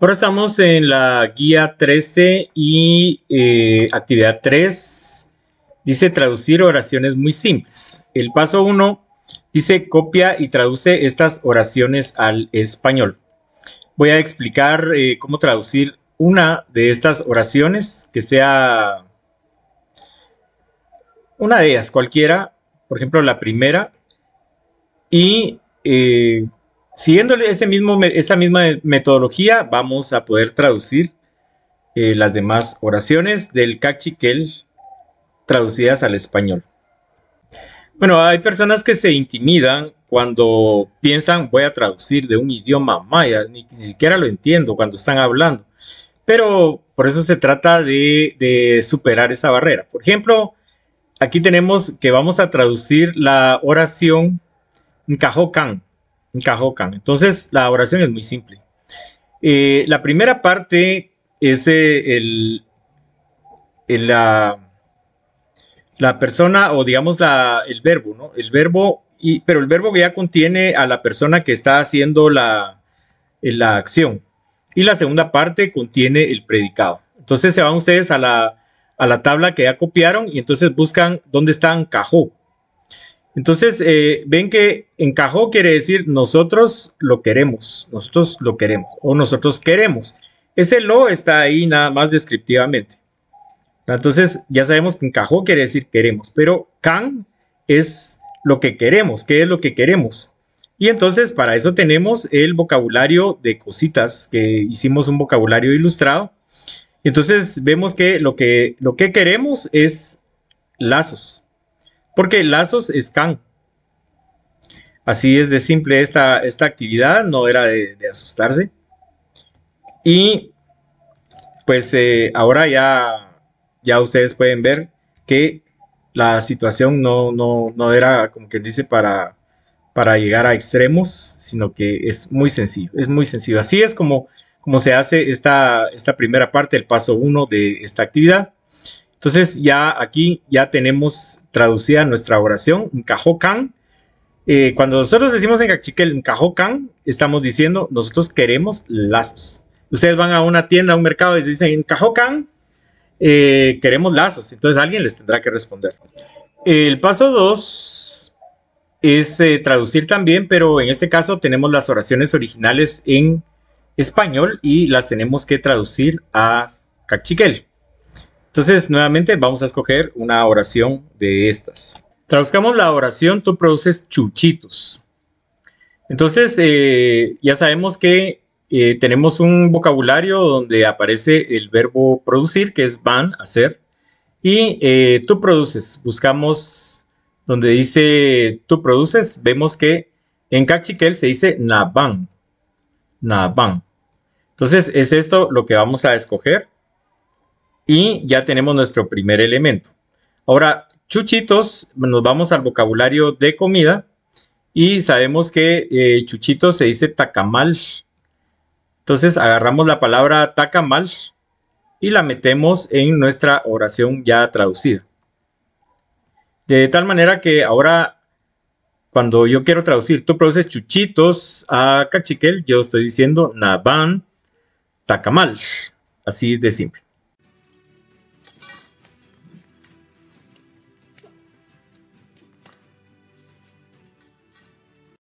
Ahora estamos en la guía 13 y actividad 3 dice traducir oraciones muy simples. El paso 1 dice copia y traduce estas oraciones al español. Voy a explicar cómo traducir una de estas oraciones, que sea una de ellas, cualquiera, por ejemplo la primera, y siguiéndole esa misma metodología vamos a poder traducir las demás oraciones del cachiquel traducidas al español. Bueno, hay personas que se intimidan cuando piensan voy a traducir de un idioma maya, ni siquiera lo entiendo cuando están hablando. Pero por eso se trata de superar esa barrera. Por ejemplo, aquí tenemos que vamos a traducir la oración Nkahokan. Entonces la oración es muy simple. La primera parte es la persona o digamos el verbo, ¿no? El verbo, pero el verbo que ya contiene a la persona que está haciendo la acción. Y la segunda parte contiene el predicado. Entonces se van ustedes a la tabla que ya copiaron y entonces buscan dónde está encajó. Entonces ven que encajó quiere decir nosotros lo queremos o nosotros queremos. Ese lo está ahí nada más descriptivamente. Entonces ya sabemos que encajó quiere decir queremos, pero can es lo que queremos. ¿Qué es lo que queremos? Y entonces para eso tenemos el vocabulario de cositas, que hicimos un vocabulario ilustrado. Entonces vemos que lo que queremos es lazos, porque lazos es can. Así es de simple esta actividad, no era de asustarse. Y pues ahora ya ustedes pueden ver que la situación no era, como quien dice, para llegar a extremos, sino que es muy sencillo, Así es como se hace esta primera parte, el paso 1 de esta actividad. Entonces ya aquí ya tenemos traducida nuestra oración, Nkahokan. Cuando nosotros decimos en cachiquel Nkahokan, estamos diciendo nosotros queremos lazos. Ustedes van a una tienda, a un mercado y dicen Nkahokan, queremos lazos. Entonces alguien les tendrá que responder. El paso 2 es traducir también, pero en este caso tenemos las oraciones originales en español y las tenemos que traducir a cachiquel. Entonces, nuevamente vamos a escoger una oración de estas. Traduzcamos la oración, tú produces chuchitos. Entonces, ya sabemos que tenemos un vocabulario donde aparece el verbo producir, que es van, hacer. Y tú produces. Buscamos donde dice tú produces. Vemos que en cachiquel se dice naban. Naban. Entonces, es esto lo que vamos a escoger. Y ya tenemos nuestro primer elemento. Ahora, chuchitos, nos vamos al vocabulario de comida y sabemos que chuchitos se dice tacamal. Entonces agarramos la palabra tacamal y la metemos en nuestra oración ya traducida. De tal manera que ahora, cuando yo quiero traducir, tú produces chuchitos a cachiquel, yo estoy diciendo naban tacamal. Así de simple.